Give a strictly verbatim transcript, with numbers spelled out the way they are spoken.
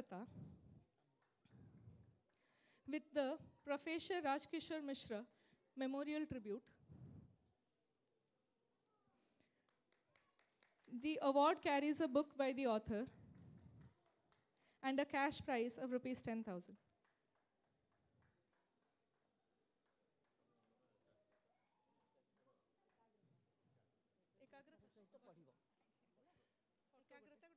Ekagrata with the Professor Kishore Mishra Memorial Tribute. The award carries a book by the author and a cash prize of rupees ten thousand. Ekagrata